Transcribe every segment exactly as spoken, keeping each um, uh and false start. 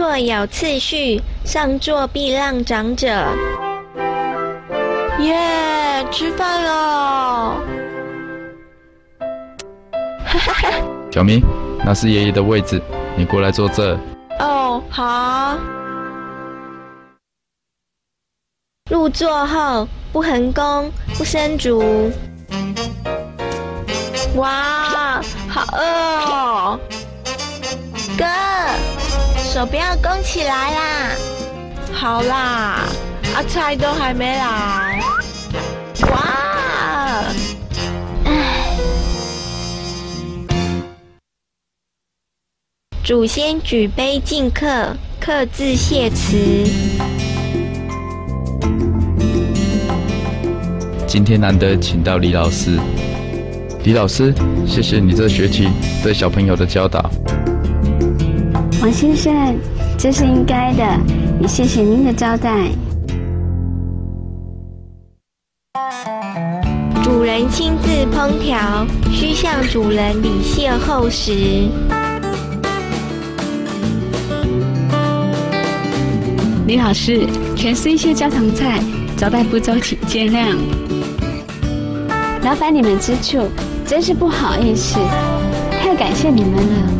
座有次序，上座避让长者。 耶，吃饭喽！ 哈哈哈。 小明，那是爷爷的位置，你过来坐这。 哦，好。 入座后不横弓，不伸足。 哇，好饿哦！ 哥，手不要弓起来啦。 好啦，阿菜都还没来。哇！ 唉。祖先举杯敬客，客字谢辞。 今天难得请到李老师，李老师，谢谢你这学期对小朋友的教导。 王先生，这是应该的，也谢谢您的招待。 主人亲自烹调，需向主人礼谢后食。 李老师，全是一些家常菜，招待不周，请见谅。劳烦你们之处，真是不好意思，太感谢你们了。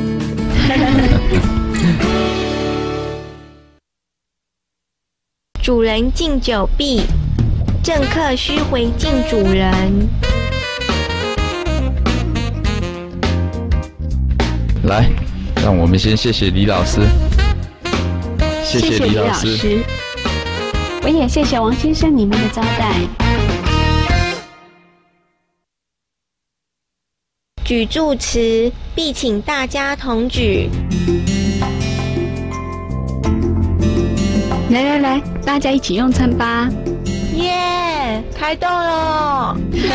主人敬酒毕，政客须回敬主人。 来，让我们先谢谢李老师。谢谢李老师。 我也谢谢王先生你们的招待。 举祝词，必请大家同举。 来来来，大家一起用餐吧！ 耶，开动喽！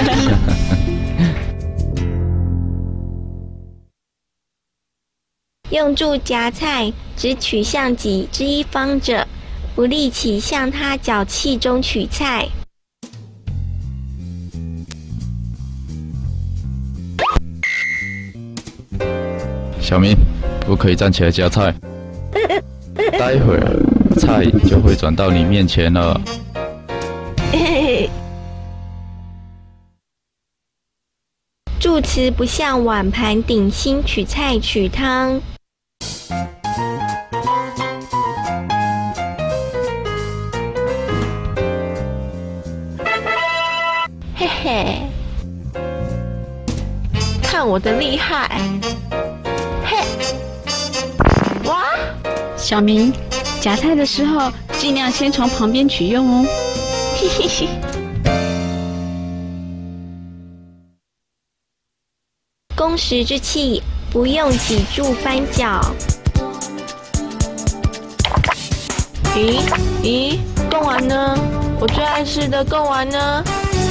用箸夹菜，只取向己之一方者，不立起向他脚气中取菜。 小明，不可以站起来夹菜，待会儿菜就会转到你面前了。 祝词不向碗盘鼎心取菜取汤。 嘿嘿，看我的厉害！嘿，哇！ 小明，夹菜的时候尽量先从旁边取用哦。 嘿嘿嘿。攻食之器，不用几箸翻搅。 咦咦，贡丸呢？我最爱吃的贡丸呢？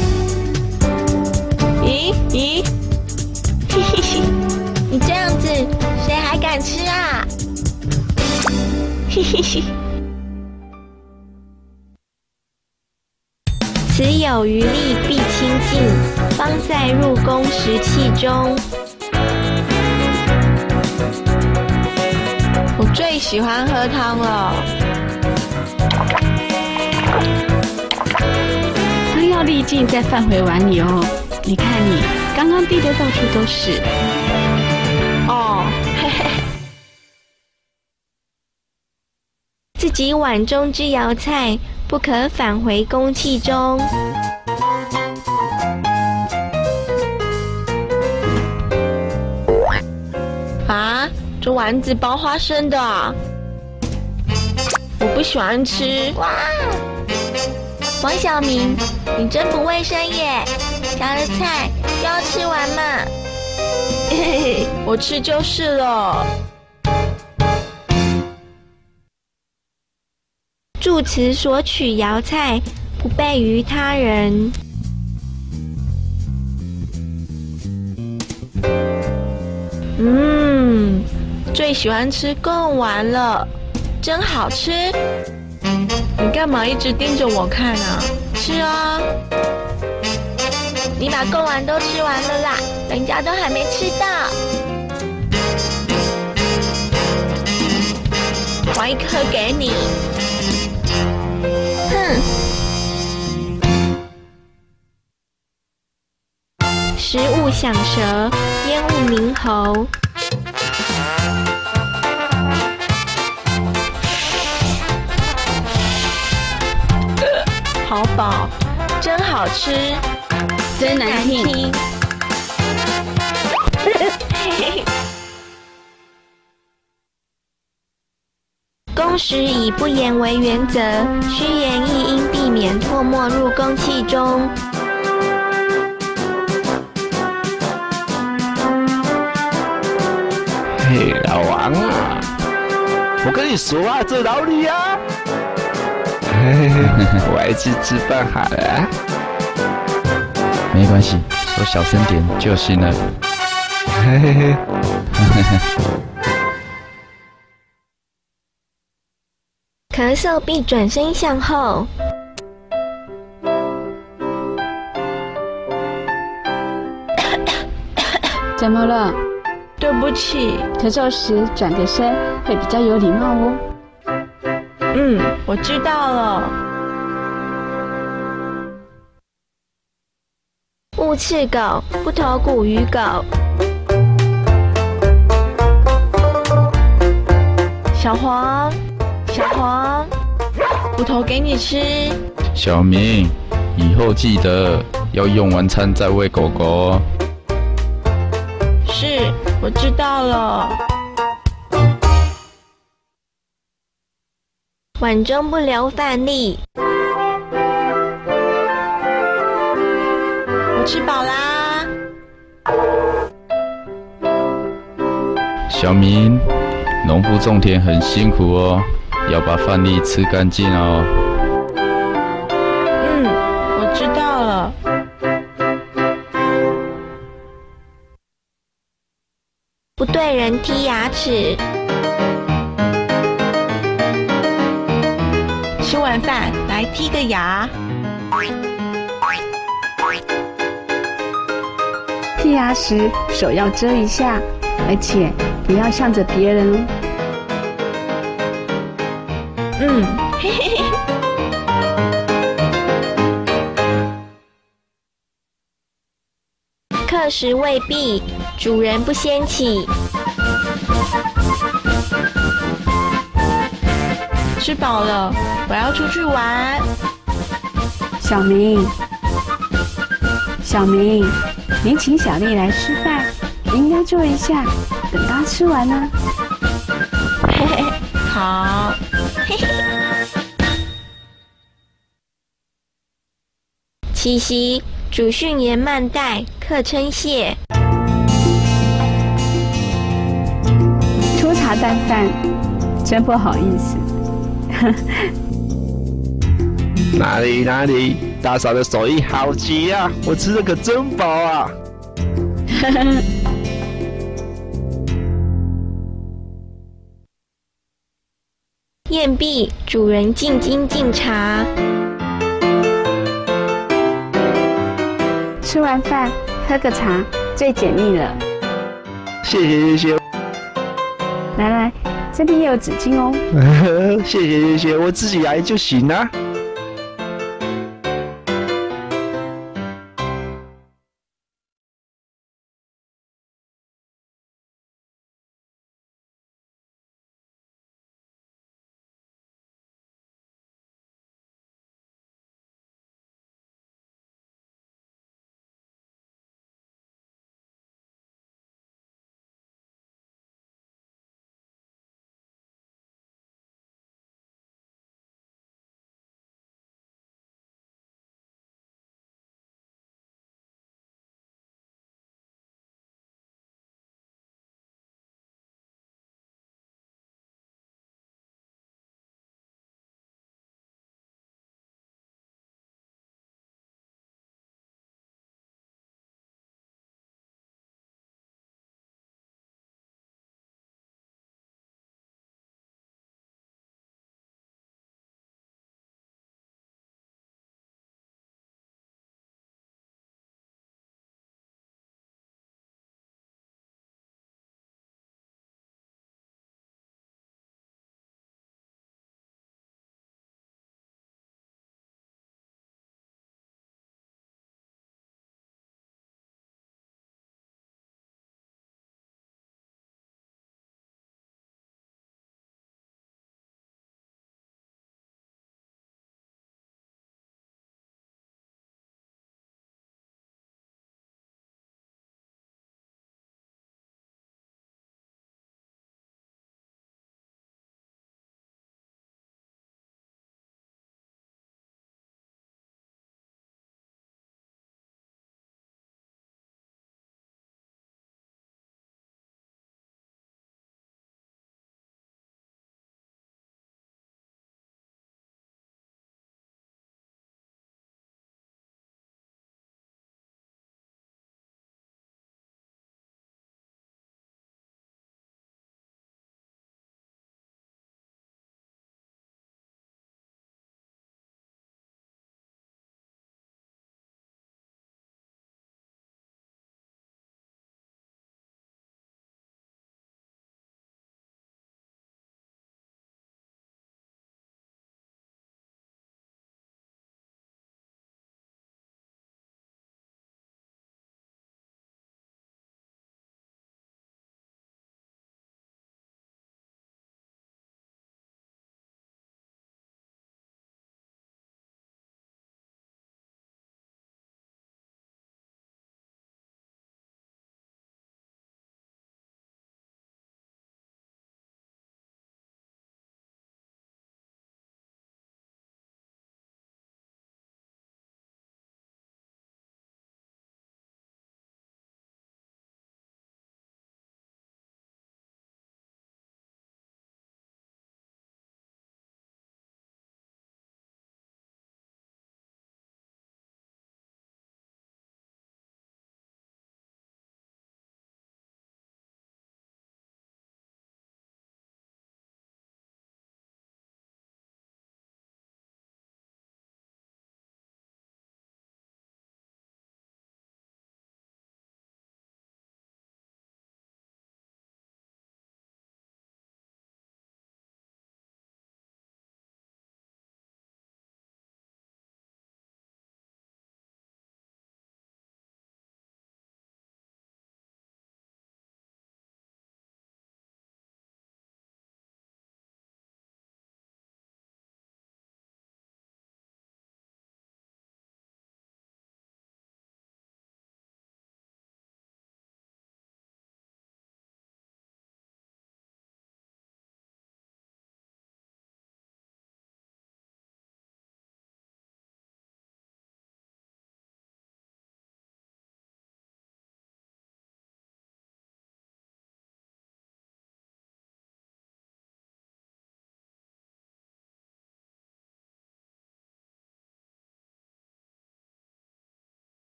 咦咦， 嘿嘿嘿，你这样子，谁还敢吃啊？嘿嘿嘿。此有余力必清净，方再入宫食器中。 我最喜欢喝汤了。 汤要沥净再放回碗里哦。你看你刚刚滴得到处都是。 哦，嘿嘿。 自己碗中之肴菜，不可返回公器中。 啊，这丸子包花生的啊，我不喜欢吃。 哇，王小明，你真不卫生耶！夹了菜就要吃完嘛。 嘿嘿嘿，我吃就是了。 祝词所取肴菜，不悖于他人。 嗯，最喜欢吃贡丸了，真好吃。你干嘛一直盯着我看啊？吃啊！ 你把贡丸都吃完了啦，人家都还没吃到。 一颗给你。 哼！食物响舌，烟雾鸣喉。 好饱，真好吃， 真难听。 公时以不言为原则，虚言亦应避免唾沫入公器中。 嘿，老王啊，我跟你说啊，这老李啊，嘿嘿，我还去吃饭好了。 没关系，说小声点就行了。 嘿嘿嘿， 咳嗽必转身向后。 怎么了？ 对不起。 咳嗽时转个身会比较有礼貌哦。 嗯，我知道了。 勿斥狗，不投骨于狗。 小黄，小黄，骨头给你吃。 小明，以后记得要用完餐再喂狗狗哦。 是，我知道了。 碗中不留饭粒。 我吃饱啦。 小明，农夫种田很辛苦哦，要把饭粒吃干净哦。 嗯，我知道了。 不对人剔牙齿。 吃完饭来剔个牙。 剔牙时手要遮一下，而且不要向着别人哦。 嗯，嘿嘿嘿。 客食未毕，主人不先起。 吃饱了，我要出去玩。 小明，小明，您请小丽来吃饭，应该坐一下，等她吃完呢。 嘿嘿，好。 嘿嘿。七夕，主训言慢待，客称谢。 粗茶淡饭，真不好意思。 哪里哪里，大嫂的手艺好极啊！我吃的可真饱啊！ 宴毕，主人进京敬茶。 吃完饭喝个茶，最解腻了。 谢谢谢谢。 来来，这边也有纸巾哦。 谢谢谢谢，我自己来就行了。